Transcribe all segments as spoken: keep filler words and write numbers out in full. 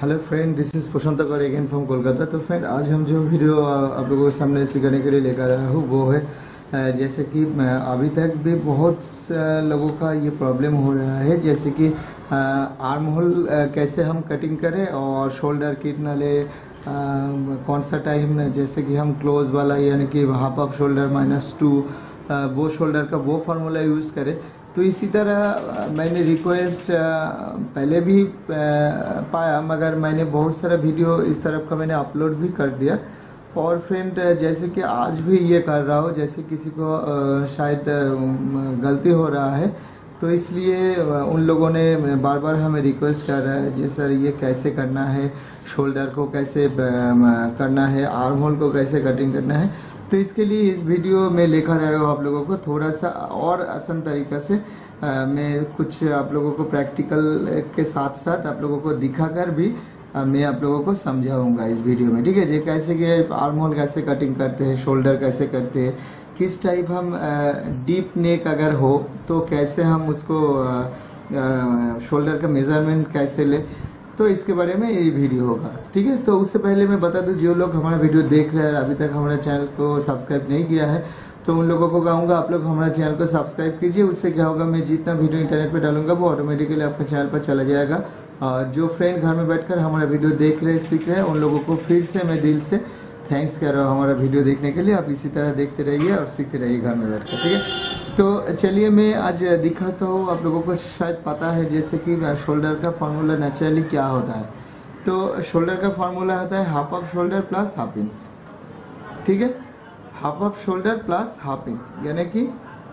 Hello friend, this is Prashant कर again from Kolkata. तो friend, आज हम जो वीडियो आप लोगों के सामने सिखाने के लिए लेकर आया हूँ वो है जैसे कि अभी तक भी बहुत लोगों का ये प्रॉब्लम हो रहा है, जैसे कि आर्म होल कैसे हम कटिंग करें और शोल्डर कितना ले, कौन सा टाइम, जैसे कि हम क्लोज वाला यानी कि half of shoulder minus two वो शोल्डर का वो फार्मूला यूज़ करें। तो इसी तरह मैंने रिक्वेस्ट पहले भी पाया, मगर मैंने बहुत सारा वीडियो इस तरफ का मैंने अपलोड भी कर दिया। और फ्रेंड, जैसे कि आज भी ये कर रहा हूँ, जैसे किसी को शायद गलती हो रहा है, तो इसलिए उन लोगों ने बार बार हमें रिक्वेस्ट कर रहा है जी सर ये कैसे करना है, शोल्डर को कैसे करना है, आर्म होल को कैसे कटिंग करना है। तो इसके लिए इस वीडियो में लेकर आया हूँ आप लोगों को थोड़ा सा और आसान तरीका से। आ, मैं कुछ आप लोगों को प्रैक्टिकल के साथ साथ आप लोगों को दिखाकर भी आ, मैं आप लोगों को समझाऊंगा इस वीडियो में, ठीक है जी। कैसे कि आर्म होल कैसे कटिंग करते हैं, शोल्डर कैसे करते हैं, किस टाइप हम डीप नेक अगर हो तो कैसे हम उसको शोल्डर का मेजरमेंट कैसे ले, तो इसके बारे में ये वीडियो होगा, ठीक है। तो उससे पहले मैं बता दूं, जो लोग हमारा वीडियो देख रहे हैं अभी तक हमारे चैनल को सब्सक्राइब नहीं किया है, तो उन लोगों को कहूँगा आप लोग हमारे चैनल को सब्सक्राइब कीजिए। उससे क्या होगा, मैं जितना वीडियो इंटरनेट पे डालूंगा वो ऑटोमेटिकली आपके चैनल पर चला जाएगा। और जो फ्रेंड घर में बैठकर हमारा वीडियो देख रहे हैं, सीख रहे हैं, उन लोगों को फिर से मैं दिल से थैंक्स कर रहा हूँ हमारा वीडियो देखने के लिए। आप इसी तरह देखते रहिए और सीखते रहिए घर में बैठकर, ठीक है। तो चलिए मैं आज दिखाता हूँ, आप लोगों को शायद पता है जैसे कि शोल्डर का फार्मूला नेचुरली क्या होता है। तो शोल्डर का फार्मूला होता है half of shoulder plus half inch, ठीक है। Half of shoulder plus half inch यानी कि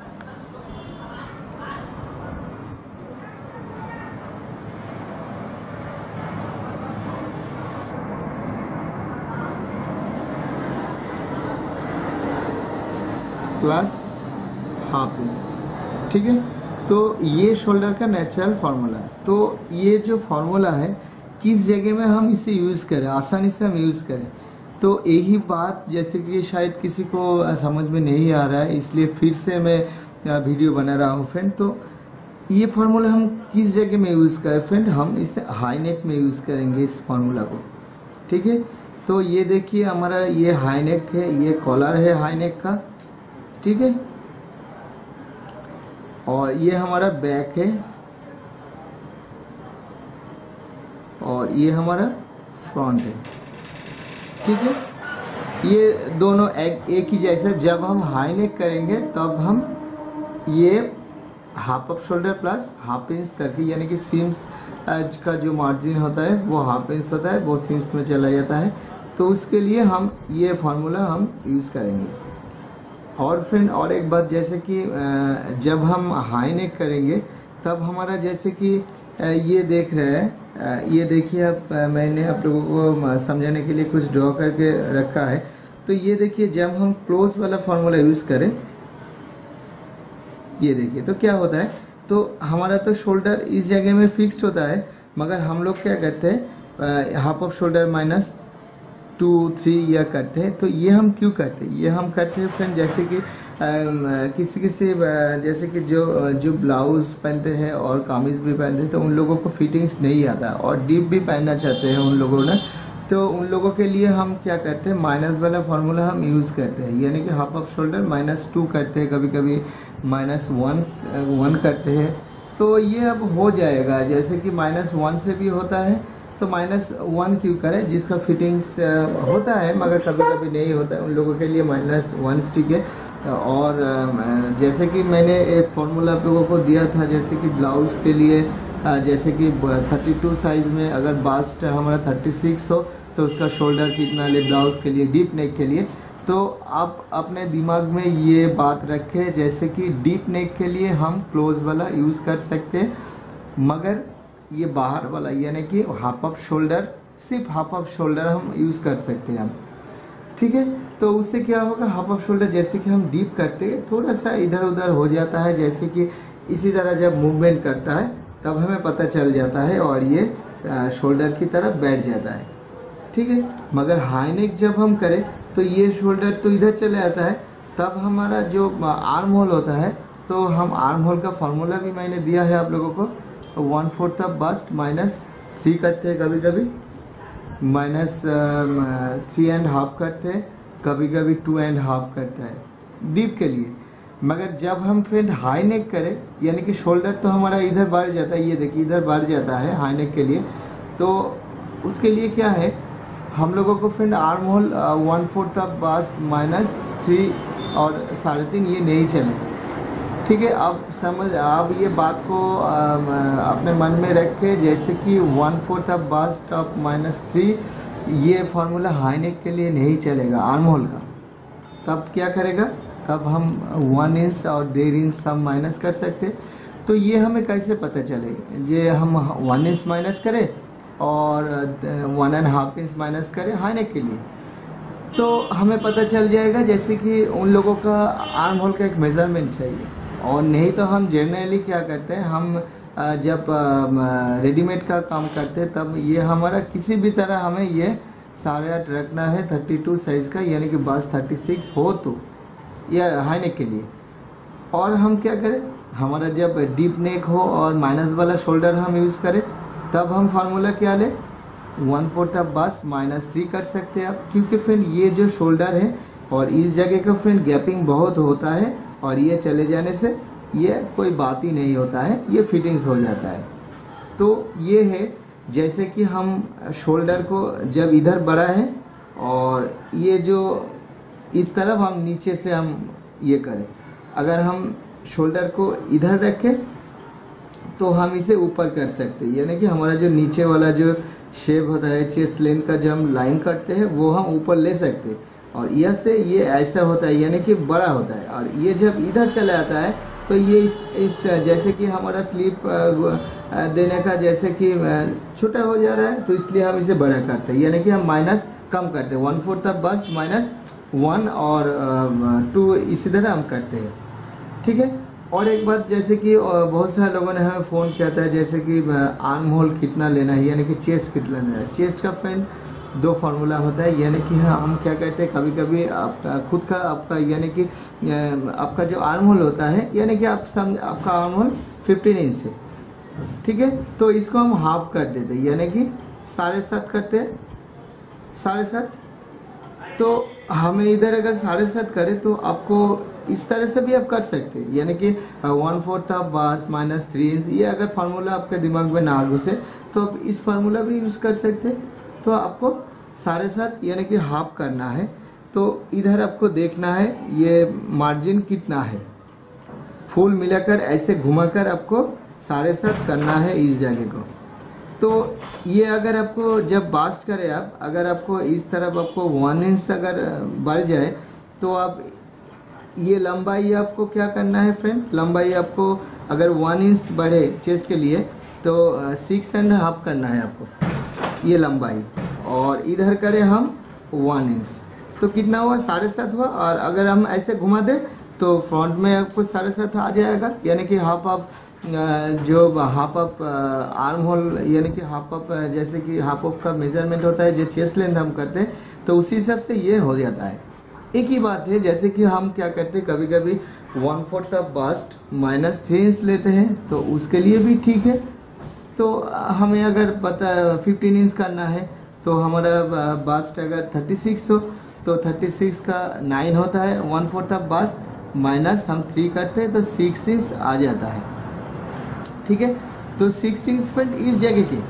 प्लस हाफ इंच, ठीक है। तो ये शोल्डर का नेचुरल फार्मूला है। तो ये जो फार्मूला है किस जगह में हम इसे यूज करें, आसानी से हम यूज करें, तो यही बात जैसे कि शायद किसी को समझ में नहीं आ रहा है, इसलिए फिर से मैं वीडियो बना रहा हूँ फ्रेंड। तो ये फार्मूला हम किस जगह में यूज करें फ्रेंड, हम इसे हाई नेक में यूज करेंगे इस फार्मूला को, ठीक है। तो ये देखिए हमारा ये हाई नेक है, ये कॉलर है हाई नेक का, ठीक है। और ये हमारा बैक है और ये हमारा फ्रंट है, ठीक है। ये दोनों एक, एक ही जैसा। जब हम हाई नेक करेंगे तब हम ये half of shoulder plus half inch करके, यानी कि सीम्स का जो मार्जिन होता है वो हाफ इंच होता है, वो सीम्स में चला जाता है। तो उसके लिए हम ये फार्मूला हम यूज़ करेंगे। और फ्रेंड और एक बात, जैसे कि जब हम हाई नेक करेंगे तब हमारा जैसे कि ये देख रहे हैं, ये देखिए आप, मैंने आप लोगों को समझाने के लिए कुछ ड्रॉ करके रखा है। तो ये देखिए जब हम क्लोज वाला फार्मूला यूज़ करें, ये देखिए तो क्या होता है, तो हमारा तो शोल्डर इस जगह में फिक्स्ड होता है, मगर हम लोग क्या करते हैं half of shoulder minus two three या करते हैं। तो ये हम क्यों करते हैं, ये हम करते हैं फ्रेंड जैसे कि आ, किसी किसी जैसे कि जो जो ब्लाउज पहनते हैं और कामीज भी पहनते हैं, तो उन लोगों को फिटिंग्स नहीं आता और डीप भी पहनना चाहते हैं उन लोगों ने। तो उन लोगों के लिए हम क्या करते हैं, माइनस वाला फार्मूला हम यूज़ करते हैं, यानी कि half of shoulder minus two करते हैं, कभी कभी माइनस वन वन करते हैं। तो ये अब हो जाएगा, जैसे कि माइनस वन से भी होता है, तो माइनस वन क्यों करें, जिसका फिटिंग्स होता है मगर कभी कभी नहीं होता है, उन लोगों के लिए माइनस वन स्टिक है। और जैसे कि मैंने एक फार्मूला आप लोगों को दिया था, जैसे कि ब्लाउज के लिए, जैसे कि थर्टी टू साइज में अगर बास्ट हमारा थर्टी सिक्स हो तो उसका शोल्डर कितना ले ब्लाउज के लिए, डीप नेक के लिए। तो आप अपने दिमाग में ये बात रखें, जैसे कि डीप नेक के लिए हम क्लोज वाला यूज़ कर सकते हैं, मगर ये बाहर वाला यानी कि हाफ ऑफ शोल्डर, सिर्फ हाफ ऑफ शोल्डर हम यूज़ कर सकते हैं हम, ठीक है। तो उससे क्या होगा, हाफ ऑफ शोल्डर जैसे कि हम डीप करते हैं थोड़ा सा इधर उधर हो जाता है, जैसे कि इसी तरह जब मूवमेंट करता है तब हमें पता चल जाता है और ये शोल्डर की तरफ बैठ जाता है, ठीक है। मगर हाई नेक जब हम करें तो ये शोल्डर तो इधर चले जाता है, तब हमारा जो आर्म होल होता है, तो हम आर्म होल का फार्मूला भी मैंने दिया है आप लोगों को, one fourth of bust minus three करते हैं कभी कभी, माइनस थ्री एंड हाफ करते हैं, कभी कभी टू एंड हाफ करता है डीप के लिए। मगर जब हम फ्रेंड हाई नेक करें, यानी कि शोल्डर तो हमारा इधर बढ़ जाता है, ये देखिए इधर बढ़ जाता है हाई नेक के लिए, तो उसके लिए क्या है हम लोगों को front armhole one fourth of bust minus three और साढ़े तीन ये नहीं चलेगा। ठीक है, आप समझ आप ये बात को अपने मन में रख के, जैसे कि one fourth of bust of minus three ये फार्मूला हाई नेक के लिए नहीं चलेगा आर्म होल का। तब क्या करेगा, तब हम वन इंच और डेढ़ इंच हम माइनस कर सकते। तो ये हमें कैसे पता चले, ये हम वन इंच माइनस करें और one and half inch minus करें हाई नेक के लिए, तो हमें पता चल जाएगा। जैसे कि उन लोगों का आर्म होल का एक मेज़रमेंट चाहिए, और नहीं तो हम जनरली क्या करते हैं, हम जब रेडीमेड का काम करते हैं तब ये हमारा किसी भी तरह हमें ये साढ़े आठ रखना है थर्टी टू साइज़ का, यानी कि बस थर्टी सिक्स हो तो या हाई नेक के लिए। और हम क्या करें, हमारा जब डीप नेक हो और माइनस वाला शोल्डर हम यूज़ करें, तब हम फार्मूला क्या ले, one fourth of bust minus three कर सकते हैं आप, क्योंकि फ्रेंड ये जो शोल्डर है और इस जगह का फ्रेंड गैपिंग बहुत होता है, और ये चले जाने से ये कोई बात ही नहीं होता है, ये फिटिंग्स हो जाता है। तो ये है जैसे कि हम शोल्डर को जब इधर बढ़ा है और ये जो इस तरफ हम नीचे से हम ये करें, अगर हम शोल्डर को इधर रखें तो हम इसे ऊपर कर सकते हैं, यानी कि हमारा जो नीचे वाला जो शेप होता है चेस्ट लेंथ का, जब हम लाइन करते हैं वो हम ऊपर ले सकते हैं, और यह से ये ऐसा होता है यानी कि बड़ा होता है। और ये जब इधर चला आता है तो ये इस, इस जैसे कि हमारा स्लीप देने का जैसे कि छोटा हो जा रहा है, तो इसलिए हम इसे बड़ा करते हैं, यानी कि हम माइनस कम करते हैं, one fourth of bust minus one और टू इसी तरह हम करते हैं। ठीक है, और एक बात जैसे कि बहुत सारे लोगों ने हमें फ़ोन किया था, जैसे कि आर्म होल कितना लेना है, यानी कि चेस्ट कितना लेना है। चेस्ट का फ्रेंड दो फार्मूला होता है, यानी कि हाँ हम क्या कहते हैं, कभी कभी आपका खुद का आपका यानी कि आपका जो आर्म होल होता है, यानी कि आप समझ आपका आर्म होल फिफ्टीन इंच है, ठीक है, तो इसको हम हाफ कर देते हैं, यानी कि साढ़े सात करते हैं, साढ़े सात। तो हमें इधर अगर साढ़े सात करें तो आपको इस तरह से भी आप कर सकते हैं, यानी कि one fourth of bust minus three inch, ये अगर फार्मूला आपके दिमाग में ना घुसे तो आप इस फार्मूला भी यूज़ कर सकते हैं। तो आपको साढ़े सात यानी कि हाफ करना है, तो इधर आपको देखना है ये मार्जिन कितना है, फुल मिलाकर ऐसे घुमाकर आपको साढ़े सात करना है इस जगह को। तो ये अगर आपको जब बास्ट करें आप, अगर आपको इस तरफ आपको वन इंच अगर बढ़ जाए तो आप ये लंबाई आपको क्या करना है फ्रेंड, लंबाई आपको अगर वन इंच बढ़े चेस्ट के लिए तो सिक्स एंड हाफ करना है आपको ये लंबाई, और इधर करें हम वन इंच तो कितना हुआ, साढ़े सात हुआ। और अगर हम ऐसे घुमा दें तो फ्रंट में आपको साढ़े सात आ जाएगा, यानी कि हाफ ऑफ जो हाफ ऑफ आर्म होल यानी कि हाफ ऑफ जैसे कि हाफ ऑफ का मेजरमेंट होता है जो चेस्ट लेंथ हम करते हैं, तो उसी हिसाब से ये हो जाता है। एक ही बात है, जैसे कि हम क्या करते हैं कभी कभी one fourth of bust minus three inch लेते हैं, तो उसके लिए भी ठीक है। तो हमें अगर पता फिफ्टीन इंच करना है तो हमारा बास्ट अगर थर्टी सिक्स हो तो थर्टी सिक्स का नाइन होता है, one fourth of bust minus हम थ्री करते हैं तो सिक्स इंच आ जाता है, ठीक है। तो सिक्स इंच फ्रंट इस जगह की,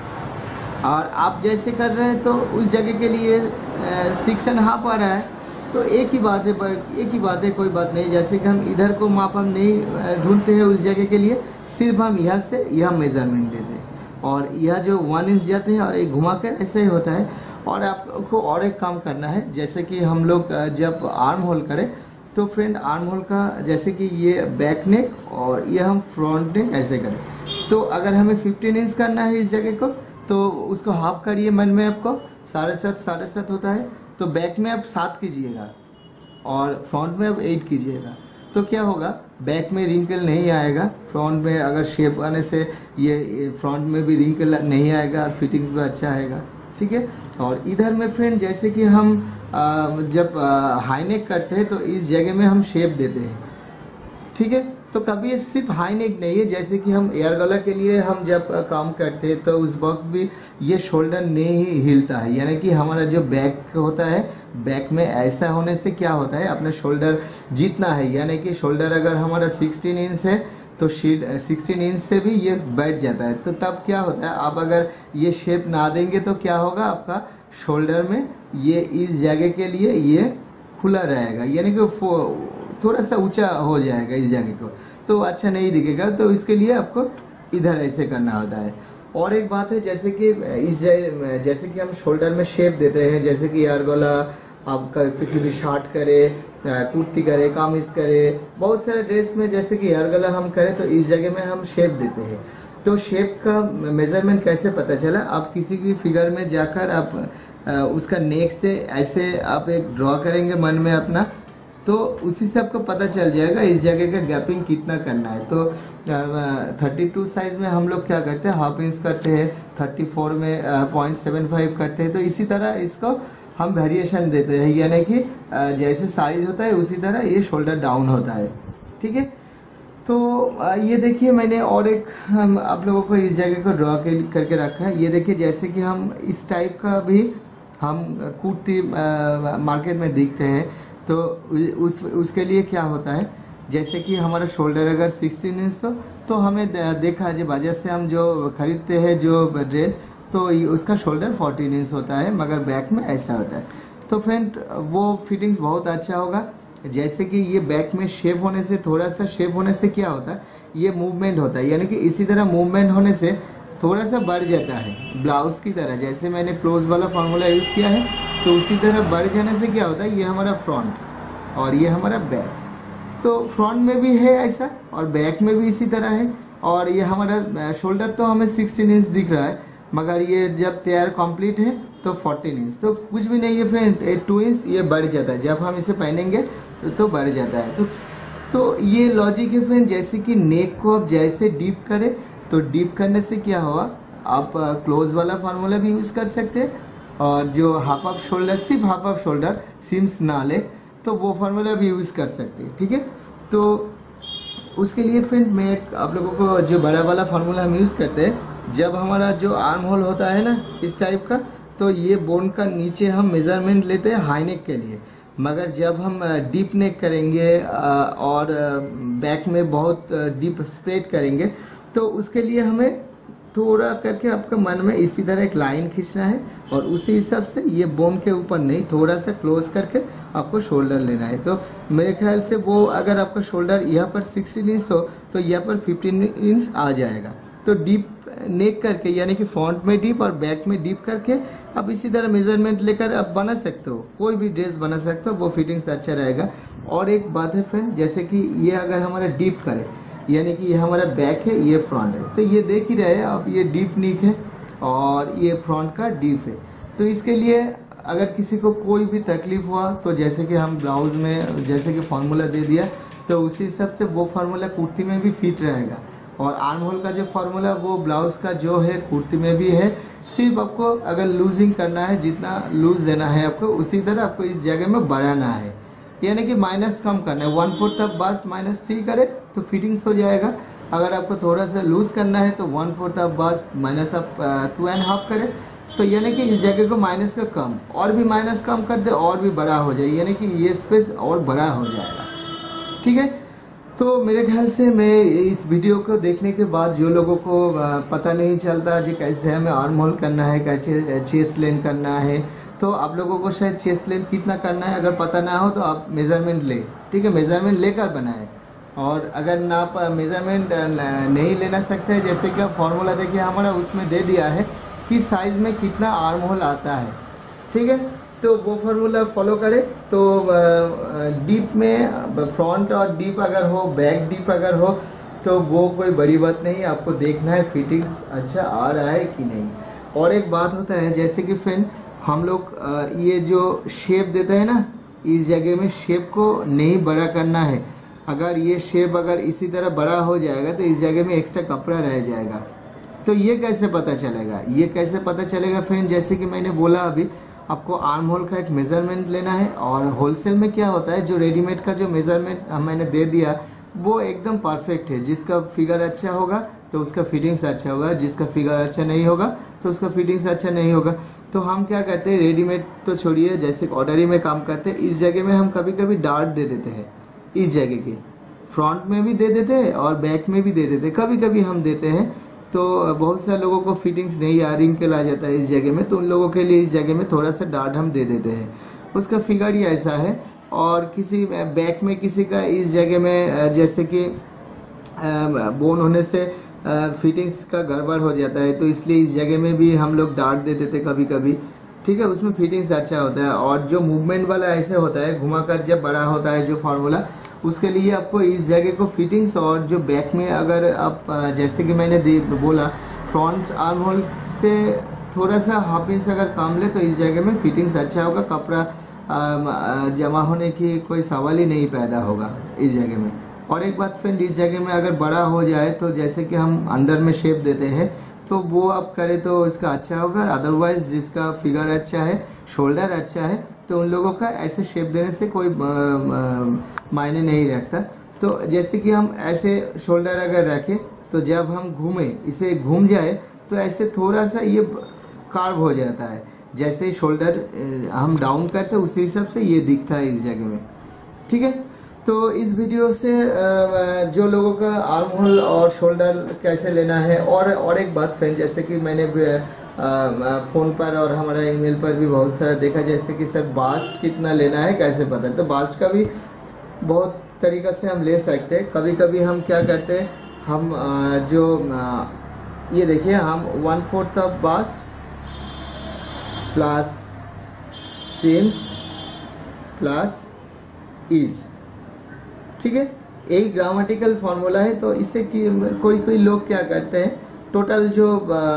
और आप जैसे कर रहे हैं तो उस जगह के लिए सिक्स एंड हाफ आ रहा है, तो एक ही बात है, एक ही बात है, कोई बात नहीं। जैसे कि हम इधर को माप हम नहीं ढूंढते हैं उस जगह के लिए, सिर्फ हम यहाँ से यह मेजरमेंट लेते हैं, और यह जो वन इंच जाते हैं और एक घुमा कर ऐसा ही होता है। और आपको और एक काम करना है, जैसे कि हम लोग जब आर्म होल करें तो फ्रेंड आर्म होल का जैसे कि ये बैक नेक और ये हम फ्रंट नेक ऐसे करें, तो अगर हमें फिफ्टीन इंच करना है इस जगह को तो उसको हाफ करिए, मन में आपको साढ़े सात साढ़े सात होता है, तो बैक में आप सात कीजिएगा और फ्रंट में आप एट कीजिएगा, तो क्या होगा, बैक में रिंकल नहीं आएगा, फ्रंट में अगर शेप आने से ये फ्रंट में भी रिंकल नहीं आएगा और फिटिंग्स भी अच्छा आएगा, ठीक है। और इधर में फ्रेंड जैसे कि हम आ, जब हाई नेक करते हैं तो इस जगह में हम शेप देते हैं, ठीक है। तो कभी ये सिर्फ हाई नेक नहीं है, जैसे कि हम एयर गला के लिए हम जब काम करते हैं तो उस वक्त भी ये शोल्डर नहीं ही हिलता है, यानी कि हमारा जो बैक होता है, बैक में ऐसा होने से क्या होता है, अपना शोल्डर जितना है, यानी कि शोल्डर अगर हमारा सोलह इंच है तो सोलह इंच से भी ये बैठ जाता है। तो तब क्या होता है, आप अगर ये शेप ना देंगे तो क्या होगा, आपका शोल्डर में ये इस जगह के लिए ये खुला रहेगा, यानी कि थोड़ा सा ऊंचा हो जाएगा इस जगह को, तो अच्छा नहीं दिखेगा। तो इसके लिए आपको इधर ऐसे करना होता है। और एक बात है, जैसे कि इस जैसे कि हम शोल्डर में शेप देते हैं, जैसे कि एयर गला आपका किसी भी शर्ट करे, कुर्ती करे, कामीज करे, बहुत सारे ड्रेस में जैसे कि एयर गला हम करें तो इस जगह में हम शेप देते हैं। तो शेप का मेजरमेंट कैसे पता चला, आप किसी भी फिगर में जाकर आप उसका नेक से ऐसे आप एक ड्रॉ करेंगे मन में अपना, तो उसी से आपको पता चल जाएगा इस जगह का गैपिंग कितना करना है। तो थर्टी टू साइज में हम लोग क्या करते हैं, हाफ इंच करते हैं, थर्टी फोर में पॉइंट सेवन फाइव करते हैं। तो इसी तरह इसको हम वेरिएशन देते हैं, यानी कि जैसे साइज होता है उसी तरह ये शोल्डर डाउन होता है। ठीक है। तो ये देखिए मैंने और एक हम आप लोगों को इस जगह को ड्रॉ करके रखा है। ये देखिए जैसे कि हम इस टाइप का भी हम कुर्ती मार्केट में दिखते हैं, तो उस उसके लिए क्या होता है, जैसे कि हमारा शोल्डर अगर सोलह इंच हो तो हमें देखा जो बाजार से हम जो खरीदते हैं जो ड्रेस, तो उसका शोल्डर चौदह इंच होता है, मगर बैक में ऐसा होता है। तो फ्रेंड वो फिटिंग्स बहुत अच्छा होगा। जैसे कि ये बैक में शेप होने से, थोड़ा सा शेप होने से क्या होता है, ये मूवमेंट होता है, यानी कि इसी तरह मूवमेंट होने से थोड़ा सा बढ़ जाता है ब्लाउज की तरह। जैसे मैंने क्लोज वाला फार्मूला यूज किया है, तो उसी तरह बढ़ जाने से क्या होता है, ये हमारा फ्रंट और ये हमारा बैक। तो फ्रंट में भी है ऐसा और बैक में भी इसी तरह है। और ये हमारा शोल्डर तो हमें सोलह इंच दिख रहा है, मगर ये जब तैयार कंप्लीट है तो चौदह इंच, तो कुछ भी नहीं है फ्रेंड, टू इंच ये बढ़ जाता है। जब हम इसे पहनेंगे तो, तो बढ़ जाता है। तो तो ये लॉजिक है फ्रेंड। जैसे कि नेक को आप जैसे डीप करें, तो डीप करने से क्या हुआ, आप क्लोज वाला फार्मूला भी यूज कर सकते हैं, और जो हाफ ऑफ शोल्डर, सिर्फ हाफ ऑफ शोल्डर सीम्स ना ले, तो वो फार्मूला भी यूज कर सकते हैं। ठीक है। तो उसके लिए फ्रेंड मैं आप लोगों को जो बड़ा वाला फार्मूला हम यूज करते हैं, जब हमारा जो आर्म होल होता है ना इस टाइप का, तो ये बोन का नीचे हम मेजरमेंट लेते हैं हाई नेक के लिए, मगर जब हम डीप नेक करेंगे और बैक में बहुत डीप स्प्रेड करेंगे, तो उसके लिए हमें थोड़ा करके आपका मन में इसी तरह एक लाइन खींचना है, और उसी हिसाब से ये बोन के ऊपर नहीं, थोड़ा सा क्लोज करके आपको शोल्डर लेना है। तो मेरे ख्याल से वो अगर आपका शोल्डर यहाँ पर सोलह इंच हो तो यहाँ पर पंद्रह इंच आ जाएगा। तो डीप नेक करके, यानी कि फ्रंट में डीप और बैक में डीप करके आप इसी तरह मेजरमेंट लेकर आप बना सकते हो, कोई भी ड्रेस बना सकते हो, वो फिटिंग्स अच्छा रहेगा। और एक बात है फ्रेंड, जैसे कि ये अगर हमारा डीप करे, यानी कि ये हमारा बैक है, ये फ्रंट है, तो ये देख ही रहे अब ये डीप नेक है और ये फ्रंट का डीप है। तो इसके लिए अगर किसी को कोई भी तकलीफ हुआ, तो जैसे कि हम ब्लाउज में जैसे कि फार्मूला दे दिया, तो उसी हिसाब से वो फार्मूला कुर्ती में भी फिट रहेगा। और आर्म होल का जो फार्मूला वो ब्लाउज का जो है कुर्ती में भी है। सिर्फ आपको अगर लूजिंग करना है, जितना लूज देना है आपको, उसी तरह आपको इस जगह में बढ़ाना है, यानी कि माइनस कम करना है। One fourth of bust minus three करे तो फिटिंग्स हो जाएगा। अगर आपको थोड़ा सा लूज करना है तो one fourth of bust minus of two and half करे, तो यानी कि इस जगह को माइनस का कम, और भी माइनस कम कर दे और भी बड़ा हो जाए, यानी कि ये स्पेस और बड़ा हो जाएगा। ठीक है। तो मेरे ख्याल से मैं इस वीडियो को देखने के बाद जो लोगों को पता नहीं चलता जी कैसे हमें आर्म होल करना है, कैसे चेस्ट लेंथ करना है, तो आप लोगों को शायद चेस्ट लेंथ कितना करना है अगर पता ना हो तो आप मेजरमेंट ले, ठीक है, मेजरमेंट लेकर बनाए। और अगर ना आप मेजरमेंट नहीं लेना सकते, जैसे कि फॉर्मूला देखिए हमारा उसमें दे दिया है कि साइज में कितना आर्म होल आता है, ठीक है, तो वो फार्मूला फॉलो करें। तो डीप में फ्रंट और डीप अगर हो, बैक डीप अगर हो, तो वो कोई बड़ी बात नहीं, आपको देखना है फिटिंग्स अच्छा आ रहा है कि नहीं। और एक बात होता है, जैसे कि फ्रेंड हम लोग ये जो शेप देते हैं ना, इस जगह में शेप को नहीं बड़ा करना है। अगर ये शेप अगर इसी तरह बड़ा हो जाएगा तो इस जगह में एक्स्ट्रा कपड़ा रह जाएगा। तो ये कैसे पता चलेगा, ये कैसे पता चलेगा फ्रेंड, जैसे कि मैंने बोला अभी आपको आर्म होल का एक मेजरमेंट लेना है। और होलसेल में क्या होता है, जो रेडीमेड का जो मेजरमेंट मैंने दे दिया वो एकदम परफेक्ट है। जिसका फिगर अच्छा होगा तो उसका फिटिंग्स अच्छा होगा, जिसका फिगर अच्छा नहीं होगा तो उसका फिटिंग्स अच्छा नहीं होगा। तो हम क्या करते हैं, रेडीमेड तो छोड़िए, जैसे ऑर्डरी में काम करते हैं, इस जगह में हम कभी कभी डार्ट दे देते हैं। इस जगह के फ्रंट में भी दे देते हैं और बैक में भी दे देते हैं, कभी कभी हम देते हैं। तो बहुत सारे लोगों को फिटिंग्स नहीं आ रिंकल आ जाता है इस जगह में, तो उन लोगों के लिए इस जगह में थोड़ा सा डार्ट हम दे देते हैं। उसका फिगर ही ऐसा है। और किसी बैक में किसी का इस जगह में जैसे कि बोन होने से फिटिंग्स का गड़बड़ हो जाता है, तो इसलिए इस जगह में भी हम लोग डार्ट दे देते कभी कभी। ठीक है, उसमें फिटिंग्स अच्छा होता है। और जो मूवमेंट वाला ऐसे होता है, घुमाकर जब बड़ा होता है जो फार्मूला, उसके लिए आपको इस जगह को फिटिंग्स, और जो बैक में अगर आप जैसे कि मैंने बोला फ्रंट आर्म होल से थोड़ा सा हाफ इंच अगर कम ले तो इस जगह में फिटिंग्स अच्छा होगा, कपड़ा जमा होने की कोई सवाल ही नहीं पैदा होगा इस जगह में। और एक बात फ्रेंड, इस जगह में अगर बड़ा हो जाए तो जैसे कि हम अंदर में शेप देते हैं तो वो आप करें तो इसका अच्छा होगा। अदरवाइज जिसका फिगर अच्छा है, शोल्डर अच्छा है, तो उन लोगों का ऐसे शेप देने से कोई मायने नहीं रखता। तो जैसे कि हम ऐसे शोल्डर अगर रखें तो जब हम घूमें, इसे घूम जाए तो ऐसे थोड़ा सा ये कार्व हो जाता है। जैसे शोल्डर हम डाउन करते हैं उसी हिसाब से ये दिखता है इस जगह में। ठीक है, तो इस वीडियो से जो लोगों का आर्म होल और शोल्डर कैसे लेना है, और और एक बात फ्रेंड, जैसे कि मैंने फोन पर और हमारा ईमेल पर भी बहुत सारा देखा, जैसे कि सर बास्ट कितना लेना है कैसे पता है। तो बास्ट का भी बहुत तरीका से हम ले सकते हैं। कभी कभी हम क्या करते हैं, हम जो ये देखिए, हम one fourth of bust plus seams plus ease, ठीक है, यही ग्रामेटिकल फॉर्मूला है। तो इससे कि कोई कोई लोग क्या करते हैं, टोटल जो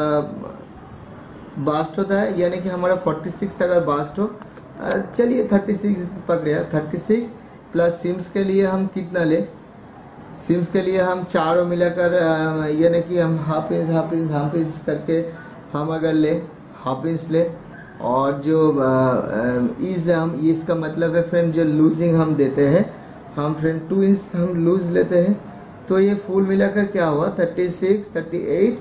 बास्ट होता है, यानी कि हमारा छियालीस अगर बास्ट हो, चलिए छत्तीस पकड़े, छत्तीस प्लस सिम्स के लिए हम कितना ले, सिम्स के लिए हम चारों मिलाकर यानी कि हम half inch half inch half inch करके हम अगर ले हाफ इंच ले, और जो ईज हम, इसका मतलब है फ्रेंड जो लूजिंग हम देते हैं, हम फ्रेंड टू इंच हम लूज लेते हैं। तो ये फुल मिलाकर क्या हुआ, थर्टी सिक्स थर्टी एट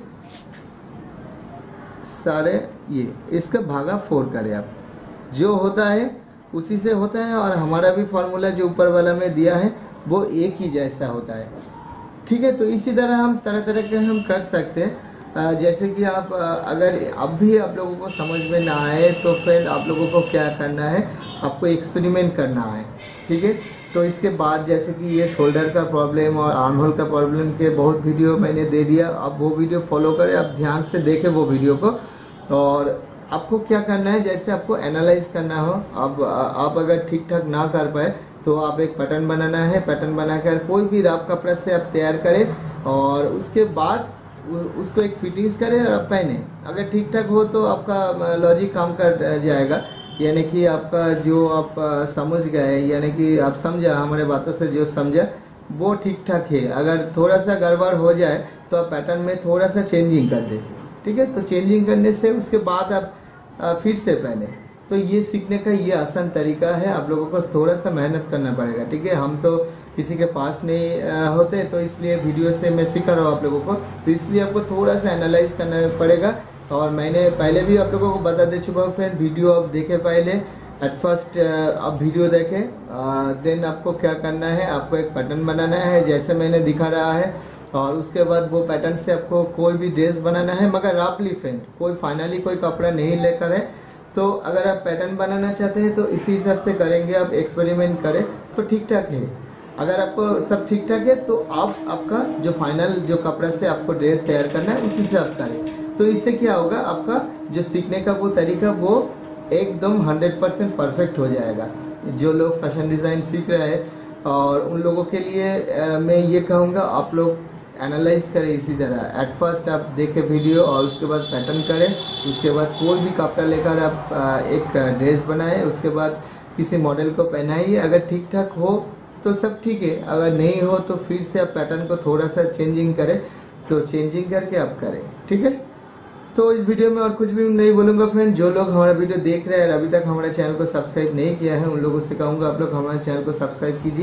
सारे, ये इसका भागा फोर करें आप, जो होता है उसी से होता है। और हमारा भी फॉर्मूला जो ऊपर वाला में दिया है वो एक ही जैसा होता है। ठीक है, तो इसी तरह हम तरह तरह के हम कर सकते हैं। जैसे कि आप अगर अब भी आप लोगों को समझ में ना आए तो फ्रेंड आप लोगों को क्या करना है, आपको एक्सपेरिमेंट करना है। ठीक है, तो इसके बाद जैसे कि ये शोल्डर का प्रॉब्लम और आर्म होल का प्रॉब्लम के बहुत वीडियो मैंने दे दिया, आप वो वीडियो फॉलो करें, आप ध्यान से देखें वो वीडियो को। और आपको क्या करना है, जैसे आपको एनालाइज करना हो, आप आप अगर ठीक ठाक ना कर पाए तो आप एक पैटर्न बनाना है, पैटर्न बनाकर कोई भी रफ कपड़ा से आप तैयार करें, और उसके बाद उसको एक फिटिंग्स करें और आप पहने। अगर ठीक ठाक हो तो आपका लॉजिक काम कर जाएगा, यानी कि आपका जो आप समझ गए, यानी कि आप समझा, हमारे बातों से जो समझा वो ठीक ठाक है। अगर थोड़ा सा गड़बड़ हो जाए तो आप पैटर्न में थोड़ा सा चेंजिंग कर दे। ठीक है, तो चेंजिंग करने से उसके बाद आप फिर से पहने। तो ये सीखने का ये आसान तरीका है, आप लोगों को थोड़ा सा मेहनत करना पड़ेगा। ठीक है, हम तो किसी के पास नहीं होते, तो इसलिए वीडियो से मैं सिखा रहा हूँ आप लोगों को, तो इसलिए आपको थोड़ा सा एनालाइज करना पड़ेगा। और मैंने पहले भी आप लोगों को बता दे चुका हूँ फ्रेंड, वीडियो आप देखे पहले, एट फर्स्ट आप वीडियो देखें, देन आपको क्या करना है, आपको एक पैटर्न बनाना है जैसे मैंने दिखा रहा है, और उसके बाद वो पैटर्न से आपको कोई भी ड्रेस बनाना है, मगर रफली फ्रेंड, कोई फाइनली कोई कपड़ा नहीं लेकर है। तो अगर आप पैटर्न बनाना चाहते हैं तो इसी हिसाब से करेंगे, आप एक्सपेरिमेंट करें तो ठीक ठाक है। अगर आपको सब ठीक ठाक है तो आप आपका जो फाइनल जो कपड़ा से आपको ड्रेस तैयार करना है उसी से आप करें। तो इससे क्या होगा, आपका जो सीखने का वो तरीका वो एकदम हंड्रेड परसेंट परफेक्ट हो जाएगा। जो लोग फैशन डिज़ाइन सीख रहे हैं और उन लोगों के लिए आ, मैं ये कहूँगा आप लोग एनालाइज करें इसी तरह। एट फर्स्ट आप देखें वीडियो और उसके बाद पैटर्न करें, उसके बाद कोई भी कपड़ा लेकर आप आ, एक ड्रेस बनाएं, उसके बाद किसी मॉडल को पहनाइए। अगर ठीक ठाक हो तो सब ठीक है, अगर नहीं हो तो फिर से आप पैटर्न को थोड़ा सा चेंजिंग करें, तो चेंजिंग करके आप करें। ठीक है, तो इस वीडियो में और कुछ भी नहीं बोलूँगा फ्रेंड। जो लोग हमारा वीडियो देख रहे हैं और अभी तक हमारे चैनल को सब्सक्राइब नहीं किया है, उन लोगों से कहूँगा आप लोग हमारे चैनल को सब्सक्राइब कीजिए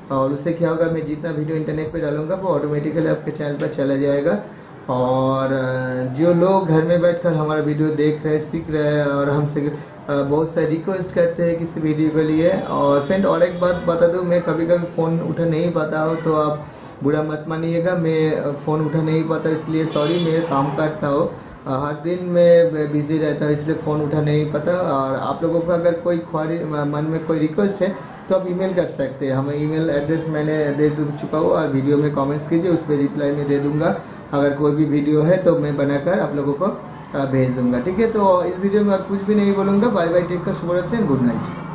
और उससे क्या होगा, मैं जितना वीडियो इंटरनेट पे डालूंगा वो ऑटोमेटिकली आपके चैनल पर चला जाएगा। और जो लोग घर में बैठकर हमारा वीडियो देख रहे हैं, सीख रहे हैं और हमसे बहुत सारे रिक्वेस्ट करते हैं किसी वीडियो के लिए। और फ्रेंड और एक बात बता दूं, मैं कभी कभी फ़ोन उठा नहीं पाता हूँ, तो आप बुरा मत मानिएगा। मैं फ़ोन उठा नहीं पाता इसलिए सॉरी, मैं काम करता हूँ, हर दिन मैं बिजी रहता हूँ इसलिए फ़ोन उठा नहीं पाता। और आप लोगों को अगर कोई ख्वारी मन में कोई रिक्वेस्ट है तो आप ईमेल कर सकते हैं, हमें ईमेल एड्रेस मैंने दे चुका हूँ और वीडियो में कमेंट्स कीजिए, उस पर रिप्लाई में दे दूंगा। अगर कोई भी वीडियो है तो मैं बनाकर आप लोगों को भेज दूंगा, ठीक है। तो इस वीडियो में और कुछ भी नहीं बोलूँगा। बाय बाय, टेक केयर, शुभ रात्रि, गुड नाइट।